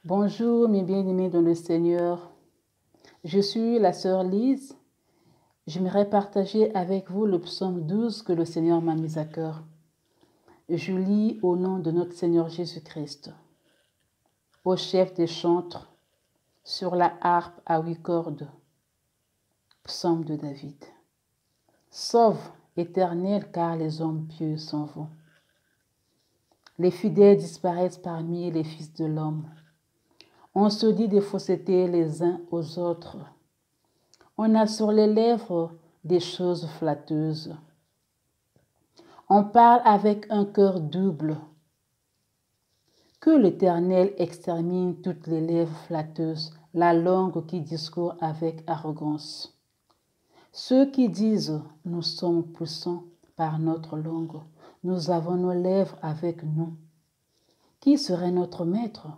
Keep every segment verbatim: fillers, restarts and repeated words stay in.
Bonjour mes bien-aimés dans le Seigneur, je suis la sœur Lise. J'aimerais partager avec vous le psaume douze que le Seigneur m'a mis à cœur. Je lis au nom de notre Seigneur Jésus-Christ. Au chef des chantres, sur la harpe à huit cordes, psaume de David. Sauve, Éternel, car les hommes pieux s'en vont. Les fidèles disparaissent parmi les fils de l'homme. On se dit des faussetés les uns aux autres. On a sur les lèvres des choses flatteuses. On parle avec un cœur double. Que l'Éternel extermine toutes les lèvres flatteuses, la langue qui discourt avec arrogance. Ceux qui disent « nous sommes puissants par notre langue, nous avons nos lèvres avec nous ». Qui serait notre maître?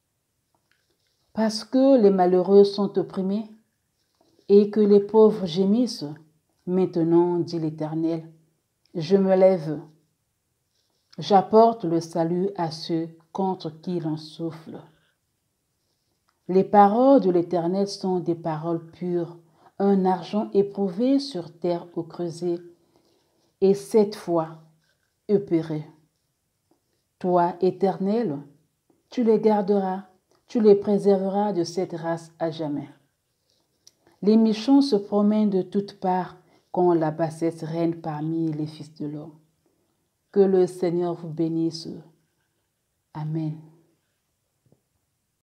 Parce que les malheureux sont opprimés et que les pauvres gémissent, maintenant, dit l'Éternel, je me lève. J'apporte le salut à ceux contre qui l'on souffle. Les paroles de l'Éternel sont des paroles pures, un argent éprouvé sur terre au creuset, et sept fois épuré. Toi, Éternel, tu les garderas, tu les préserveras de cette race à jamais. Les méchants se promènent de toutes parts quand la bassesse règne parmi les fils de l'homme. Que le Seigneur vous bénisse. Amen.